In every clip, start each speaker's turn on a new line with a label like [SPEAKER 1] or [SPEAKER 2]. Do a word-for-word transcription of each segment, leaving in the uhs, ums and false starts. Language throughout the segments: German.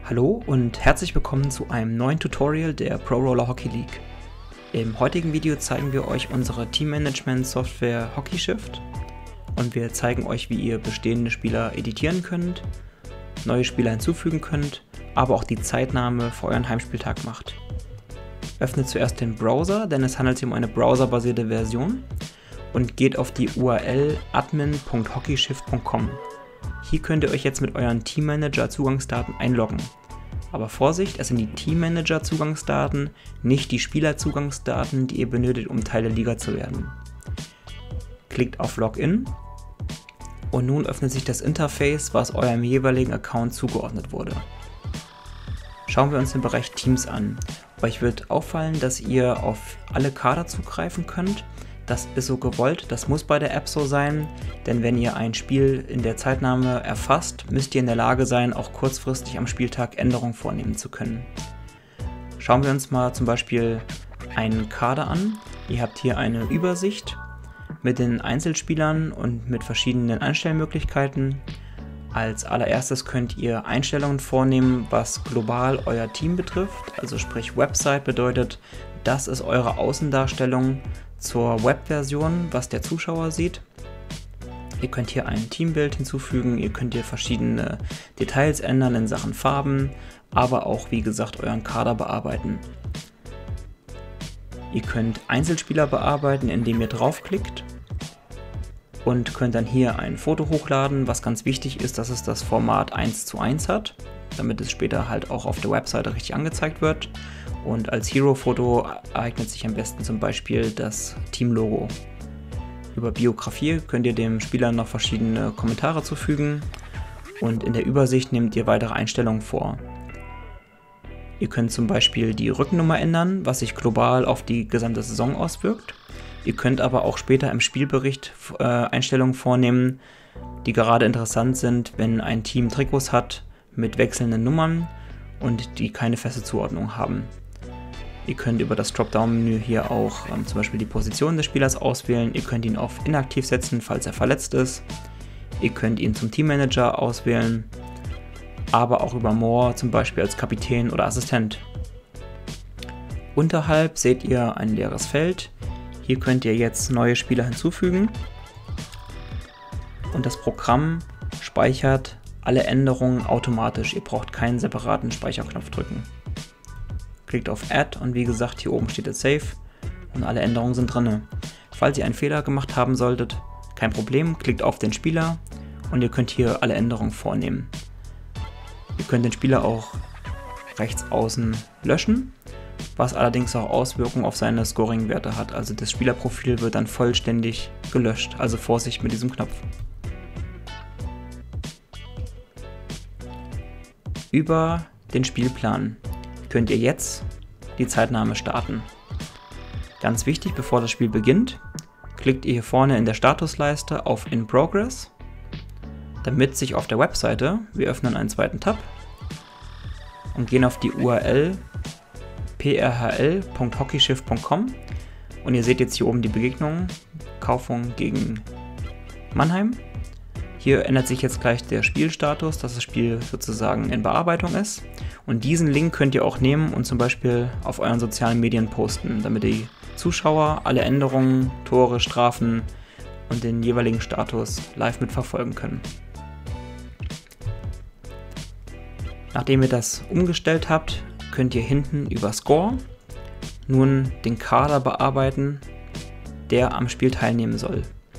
[SPEAKER 1] Hallo und herzlich willkommen zu einem neuen Tutorial der Pro Roller Hockey League. Im heutigen Video zeigen wir euch unsere Teammanagement-Software HockeyShift und wir zeigen euch, wie ihr bestehende Spieler editieren könnt, neue Spieler hinzufügen könnt, aber auch die Zeitnahme für euren Heimspieltag macht. Öffnet zuerst den Browser, denn es handelt sich um eine browserbasierte Version, und geht auf die U R L admin punkt hockeyshift punkt com. Hier könnt ihr euch jetzt mit euren Teammanager-Zugangsdaten einloggen. Aber Vorsicht, es sind die Teammanager-Zugangsdaten, nicht die Spieler-Zugangsdaten, die ihr benötigt, um Teil der Liga zu werden. Klickt auf Login und nun öffnet sich das Interface, was eurem jeweiligen Account zugeordnet wurde. Schauen wir uns den Bereich Teams an. Euch wird auffallen, dass ihr auf alle Kader zugreifen könnt. Das ist so gewollt, das muss bei der App so sein, denn wenn ihr ein Spiel in der Zeitnahme erfasst, müsst ihr in der Lage sein, auch kurzfristig am Spieltag Änderungen vornehmen zu können. Schauen wir uns mal zum Beispiel einen Kader an. Ihr habt hier eine Übersicht mit den Einzelspielern und mit verschiedenen Einstellmöglichkeiten. Als allererstes könnt ihr Einstellungen vornehmen, was global euer Team betrifft, also sprich Website bedeutet, das ist eure Außendarstellung zur Webversion, was der Zuschauer sieht. Ihr könnt hier ein Teambild hinzufügen, ihr könnt hier verschiedene Details ändern in Sachen Farben, aber auch, wie gesagt, euren Kader bearbeiten. Ihr könnt Einzelspieler bearbeiten, indem ihr draufklickt und könnt dann hier ein Foto hochladen, was ganz wichtig ist, dass es das Format eins zu eins hat, damit es später halt auch auf der Webseite richtig angezeigt wird. Und als Hero-Foto eignet sich am besten zum Beispiel das Team-Logo. Über Biografie könnt ihr dem Spieler noch verschiedene Kommentare zufügen und in der Übersicht nehmt ihr weitere Einstellungen vor. Ihr könnt zum Beispiel die Rückennummer ändern, was sich global auf die gesamte Saison auswirkt. Ihr könnt aber auch später im Spielbericht äh, Einstellungen vornehmen, die gerade interessant sind, wenn ein Team Trikots hat mit wechselnden Nummern und die keine feste Zuordnung haben. Ihr könnt über das Dropdown-Menü hier auch ähm, zum Beispiel die Position des Spielers auswählen. Ihr könnt ihn auf inaktiv setzen, falls er verletzt ist. Ihr könnt ihn zum Teammanager auswählen, aber auch über More, zum Beispiel als Kapitän oder Assistent. Unterhalb seht ihr ein leeres Feld. Hier könnt ihr jetzt neue Spieler hinzufügen. Und das Programm speichert alle Änderungen automatisch. Ihr braucht keinen separaten Speicherknopf drücken. Klickt auf Add und wie gesagt, hier oben steht jetzt Save und alle Änderungen sind drin. Falls ihr einen Fehler gemacht haben solltet, kein Problem, klickt auf den Spieler und ihr könnt hier alle Änderungen vornehmen. Ihr könnt den Spieler auch rechts außen löschen, was allerdings auch Auswirkungen auf seine Scoring-Werte hat. Also das Spielerprofil wird dann vollständig gelöscht, also Vorsicht mit diesem Knopf. Über den Spielplan könnt ihr jetzt die Zeitnahme starten. Ganz wichtig, bevor das Spiel beginnt, klickt ihr hier vorne in der Statusleiste auf In Progress, damit sich auf der Webseite, wir öffnen einen zweiten Tab und gehen auf die U R L p r h l punkt hockeyshift punkt com und ihr seht jetzt hier oben die Begegnung Kaufung gegen Mannheim. Hier ändert sich jetzt gleich der Spielstatus, dass das Spiel sozusagen in Bearbeitung ist. Und diesen Link könnt ihr auch nehmen und zum Beispiel auf euren sozialen Medien posten, damit die Zuschauer alle Änderungen, Tore, Strafen und den jeweiligen Status live mitverfolgen können. Nachdem ihr das umgestellt habt, könnt ihr hinten über Score nun den Kader bearbeiten, der am Spiel teilnehmen soll.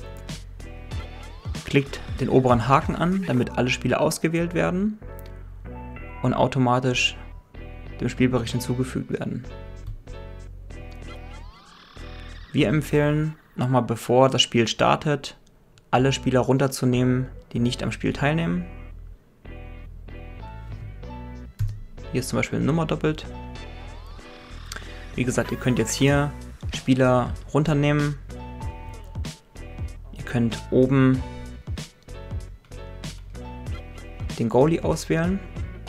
[SPEAKER 1] Klickt den oberen Haken an, damit alle Spiele ausgewählt werden und automatisch dem Spielbericht hinzugefügt werden. Wir empfehlen, nochmal bevor das Spiel startet, alle Spieler runterzunehmen, die nicht am Spiel teilnehmen. Hier ist zum Beispiel eine Nummer doppelt. Wie gesagt, ihr könnt jetzt hier Spieler runternehmen. Ihr könnt oben den Goalie auswählen.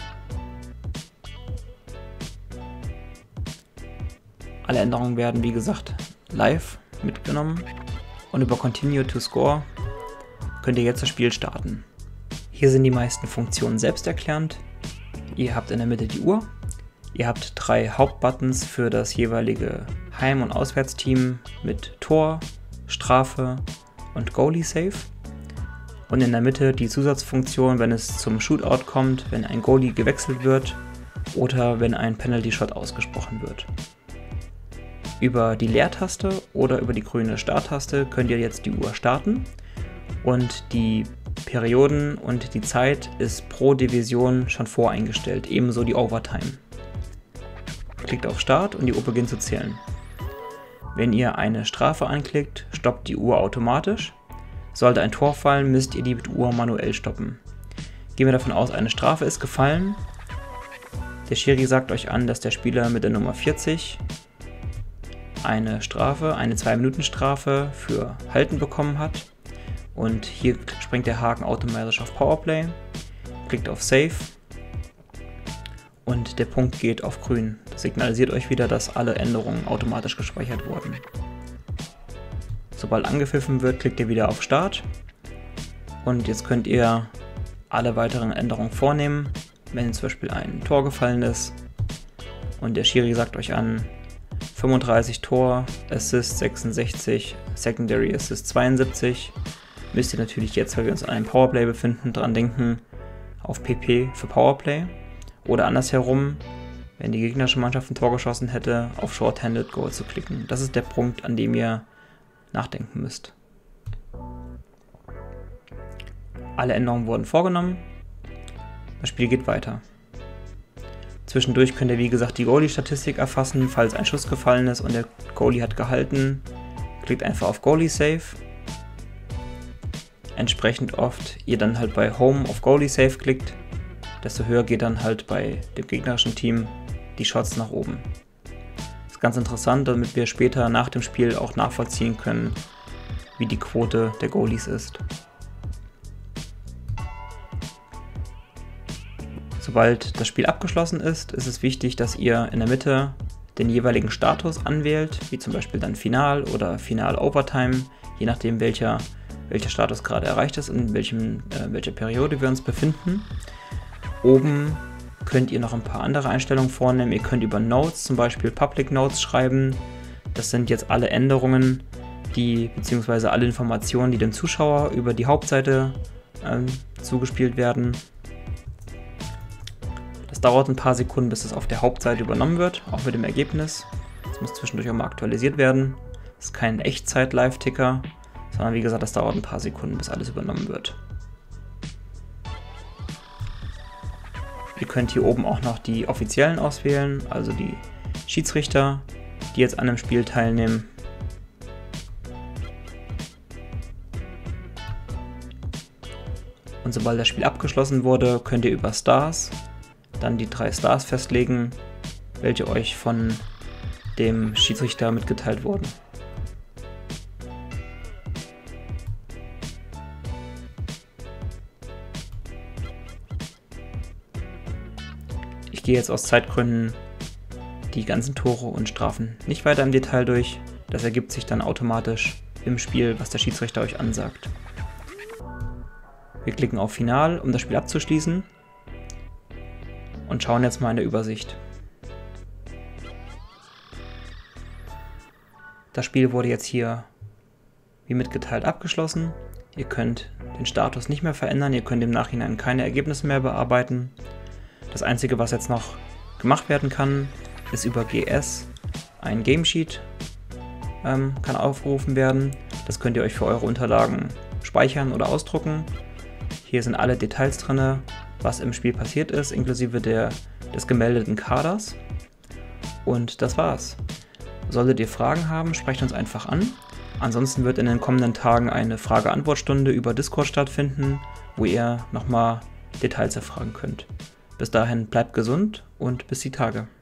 [SPEAKER 1] Alle Änderungen werden, wie gesagt, live mitgenommen und über Continue to Score könnt ihr jetzt das Spiel starten. Hier sind die meisten Funktionen selbsterklärend. Ihr habt in der Mitte die Uhr. Ihr habt drei Hauptbuttons für das jeweilige Heim- und Auswärtsteam mit Tor, Strafe und Goalie Save. Und in der Mitte die Zusatzfunktion, wenn es zum Shootout kommt, wenn ein Goalie gewechselt wird oder wenn ein Penalty Shot ausgesprochen wird. Über die Leertaste oder über die grüne Starttaste könnt ihr jetzt die Uhr starten und die Perioden und die Zeit ist pro Division schon voreingestellt, ebenso die Overtime. Klickt auf Start und die Uhr beginnt zu zählen. Wenn ihr eine Strafe anklickt, stoppt die Uhr automatisch. Sollte ein Tor fallen, müsst ihr die Uhr manuell stoppen. Gehen wir davon aus, eine Strafe ist gefallen. Der Schiri sagt euch an, dass der Spieler mit der Nummer vierzig eine Strafe, eine zwei Minuten Strafe für Halten bekommen hat. Und hier springt der Haken automatisch auf Powerplay. Klickt auf Save. Und der Punkt geht auf grün. Das signalisiert euch wieder, dass alle Änderungen automatisch gespeichert wurden. Sobald angepfiffen wird, klickt ihr wieder auf Start. Und jetzt könnt ihr alle weiteren Änderungen vornehmen. Wenn zum Beispiel ein Tor gefallen ist und der Schiri sagt euch an, fünfunddreißig Tor, Assist sechsundsechzig, Secondary Assist zweiundsiebzig, müsst ihr natürlich jetzt, weil wir uns an einem Powerplay befinden, dran denken, auf P P für Powerplay. Oder andersherum, wenn die gegnerische Mannschaft ein Tor geschossen hätte, auf Short-Handed Goal zu klicken. Das ist der Punkt, an dem ihr nachdenken müsst. Alle Änderungen wurden vorgenommen. Das Spiel geht weiter. Zwischendurch könnt ihr wie gesagt die Goalie-Statistik erfassen, falls ein Schuss gefallen ist und der Goalie hat gehalten. Klickt einfach auf Goalie Save. Entsprechend oft ihr dann halt bei Home auf Goalie Save klickt, desto höher geht dann halt bei dem gegnerischen Team die Shots nach oben. Das ist ganz interessant, damit wir später nach dem Spiel auch nachvollziehen können, wie die Quote der Goalies ist. Sobald das Spiel abgeschlossen ist, ist es wichtig, dass ihr in der Mitte den jeweiligen Status anwählt, wie zum Beispiel dann Final oder Final Overtime, je nachdem welcher, welcher Status gerade erreicht ist und in welchem, äh, welcher Periode wir uns befinden. Oben könnt ihr noch ein paar andere Einstellungen vornehmen. Ihr könnt über Notes, zum Beispiel Public Notes schreiben. Das sind jetzt alle Änderungen, die beziehungsweise alle Informationen, die dem Zuschauer über die Hauptseite äh, zugespielt werden. Das dauert ein paar Sekunden, bis es auf der Hauptseite übernommen wird, auch mit dem Ergebnis. Das muss zwischendurch auch mal aktualisiert werden. Das ist kein Echtzeit-Live-Ticker, sondern wie gesagt, das dauert ein paar Sekunden, bis alles übernommen wird. Ihr könnt hier oben auch noch die Offiziellen auswählen, also die Schiedsrichter, die jetzt an dem Spiel teilnehmen. Und sobald das Spiel abgeschlossen wurde, könnt ihr über Stars dann die drei Stars festlegen, welche euch von dem Schiedsrichter mitgeteilt wurden. Ich gehe jetzt aus Zeitgründen die ganzen Tore und Strafen nicht weiter im Detail durch. Das ergibt sich dann automatisch im Spiel, was der Schiedsrichter euch ansagt. Wir klicken auf Final, um das Spiel abzuschließen. Und schauen jetzt mal in der Übersicht. Das Spiel wurde jetzt hier wie mitgeteilt abgeschlossen. Ihr könnt den Status nicht mehr verändern, ihr könnt im Nachhinein keine Ergebnisse mehr bearbeiten. Das Einzige, was jetzt noch gemacht werden kann, ist über G S ein Game Sheet ähm, kann aufgerufen werden. Das könnt ihr euch für eure Unterlagen speichern oder ausdrucken. Hier sind alle Details drin, was im Spiel passiert ist, inklusive der, des gemeldeten Kaders. Und das war's. Solltet ihr Fragen haben, sprecht uns einfach an. Ansonsten wird in den kommenden Tagen eine Frage-Antwort-Stunde über Discord stattfinden, wo ihr nochmal Details erfragen könnt. Bis dahin bleibt gesund und bis die Tage.